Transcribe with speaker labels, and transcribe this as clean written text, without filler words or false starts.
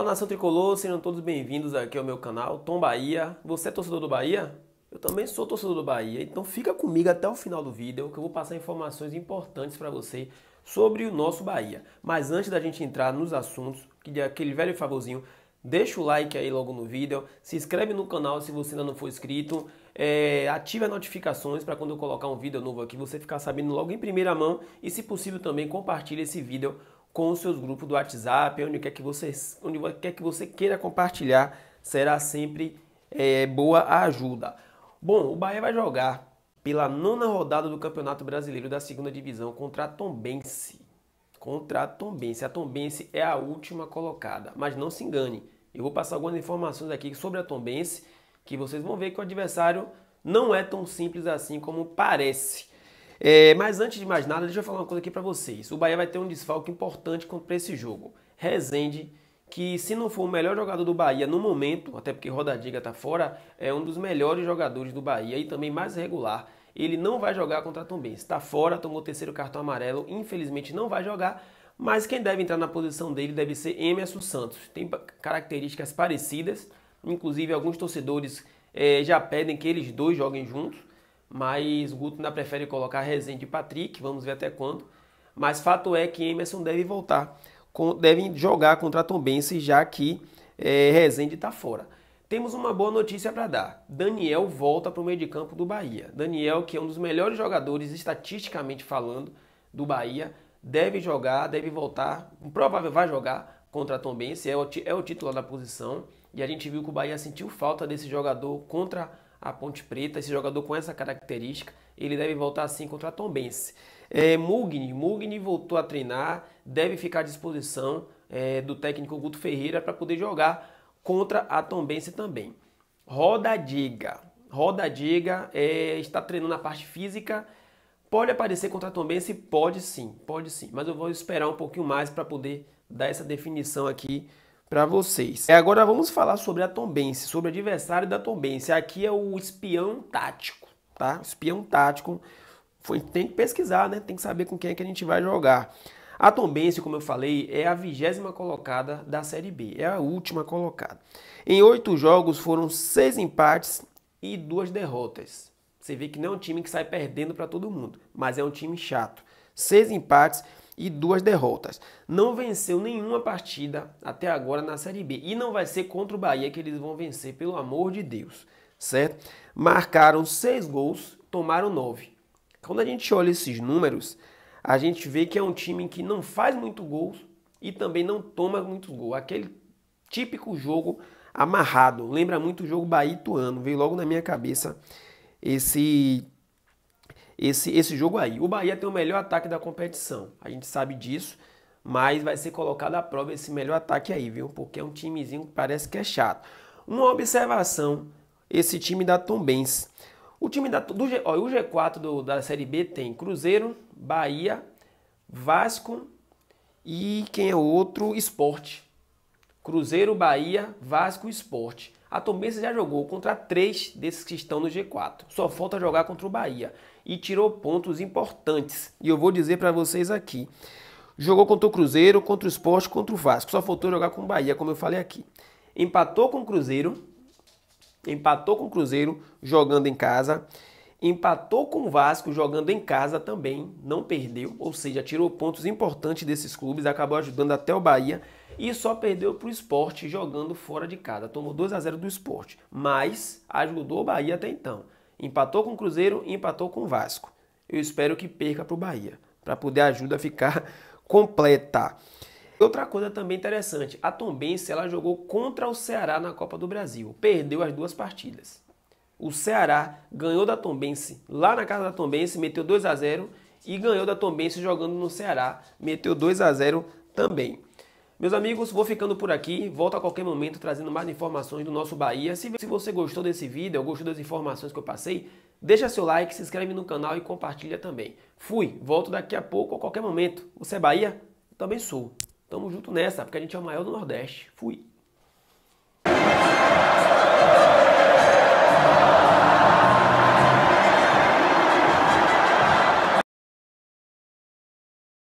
Speaker 1: nação tricolor, sejam todos bem-vindos aqui ao meu canal, Tom Bahia. Você é torcedor do Bahia? Eu também sou torcedor do Bahia, então fica comigo até o final do vídeo que eu vou passar informações importantes para você sobre o nosso Bahia. Mas antes da gente entrar nos assuntos, que aquele velho favorzinho, deixa o like aí logo no vídeo, se inscreve no canal se você ainda não for inscrito, ative as notificações para quando eu colocar um vídeo novo aqui você ficar sabendo logo em primeira mão e, se possível, também compartilhe esse vídeo com os seus grupos do WhatsApp, onde quer que você queira compartilhar, será sempre boa a ajuda. Bom, o Bahia vai jogar pela 9ª rodada do Campeonato Brasileiro da 2ª Divisão contra a Tombense. A Tombense é a última colocada, mas não se engane. Eu vou passar algumas informações aqui sobre a Tombense, que vocês vão ver que o adversário não é tão simples assim como parece. Mas antes de mais nada, deixa eu falar uma coisa aqui para vocês. O Bahia vai ter um desfalque importante para esse jogo. Rezende, que se não for o melhor jogador do Bahia no momento, até porque Rodadiga está fora, é um dos melhores jogadores do Bahia e também mais regular. Ele não vai jogar contra a Tombense. Está fora, tomou o 3º cartão amarelo, infelizmente não vai jogar, mas quem deve entrar na posição dele deve ser Emerson Santos. Tem características parecidas, inclusive alguns torcedores já pedem que eles dois joguem juntos, mas o Guto ainda prefere colocar Rezende e Patrick, vamos ver até quando. Mas fato é que Emerson deve voltar, deve jogar contra a Tombense, já que Rezende está fora. Temos uma boa notícia para dar. Daniel volta para o meio de campo do Bahia. Daniel, que é um dos melhores jogadores, estatisticamente falando, do Bahia, deve jogar, deve voltar, provavelmente vai jogar contra a Tombense, é o titular da posição. E a gente viu que o Bahia sentiu falta desse jogador contra a Ponte Preta, esse jogador com essa característica, ele deve voltar assim contra a Tombense. Mugni voltou a treinar, deve ficar à disposição do técnico Guto Ferreira para poder jogar contra a Tombense também. Rodadiga está treinando a parte física, pode aparecer contra a Tombense? Pode sim, mas eu vou esperar um pouquinho mais para poder dar essa definição aqui para vocês. Agora vamos falar sobre a Tombense, sobre o adversário da Tombense. Aqui é o espião tático, tá? Espião tático, tem que pesquisar, né? Tem que saber com quem é que a gente vai jogar. A Tombense, como eu falei, é a 20ª colocada da Série B, é a última colocada. Em 8 jogos foram 6 empates e 2 derrotas. Você vê que não é um time que sai perdendo para todo mundo, mas é um time chato. 6 empates e 2 derrotas. Não venceu nenhuma partida até agora na Série B. E não vai ser contra o Bahia que eles vão vencer, pelo amor de Deus, certo? Marcaram 6 gols, tomaram 9. Quando a gente olha esses números, a gente vê que é um time que não faz muito gols e também não toma muito gol. Aquele típico jogo amarrado. Lembra muito o jogo Bahia e Ituano. Veio logo na minha cabeça esse jogo aí. O Bahia tem o melhor ataque da competição, a gente sabe disso, mas vai ser colocado à prova esse melhor ataque aí, viu? Porque é um timezinho que parece que é chato. Uma observação, esse time da Tombense. O G4 da Série B tem Cruzeiro, Bahia, Vasco e quem é o outro? Sport. Cruzeiro, Bahia, Vasco e Sport. A Tombense já jogou contra 3 desses que estão no G4. Só falta jogar contra o Bahia. E tirou pontos importantes. E eu vou dizer para vocês aqui. Jogou contra o Cruzeiro, contra o Sport, contra o Vasco. Só faltou jogar com o Bahia, como eu falei aqui. Empatou com o Cruzeiro jogando em casa. Empatou com o Vasco jogando em casa também. Não perdeu. Ou seja, tirou pontos importantes desses clubes. Acabou ajudando até o Bahia. E só perdeu para o Sport jogando fora de casa. Tomou 2-0 do Sport. Mas ajudou o Bahia até então. Empatou com o Cruzeiro e empatou com o Vasco. Eu espero que perca para o Bahia, para poder a ajuda ficar completa. Outra coisa também interessante, a Tombense ela jogou contra o Ceará na Copa do Brasil. Perdeu as 2 partidas. O Ceará ganhou da Tombense lá na casa da Tombense, meteu 2-0 e ganhou da Tombense jogando no Ceará, meteu 2-0 também. Meus amigos, vou ficando por aqui, volto a qualquer momento trazendo mais informações do nosso Bahia. Se você gostou desse vídeo, ou gostou das informações que eu passei, deixa seu like, se inscreve no canal e compartilha também. Fui, volto daqui a pouco, a qualquer momento. Você é Bahia? Eu também sou. Tamo junto nessa, porque a gente é o maior do Nordeste. Fui.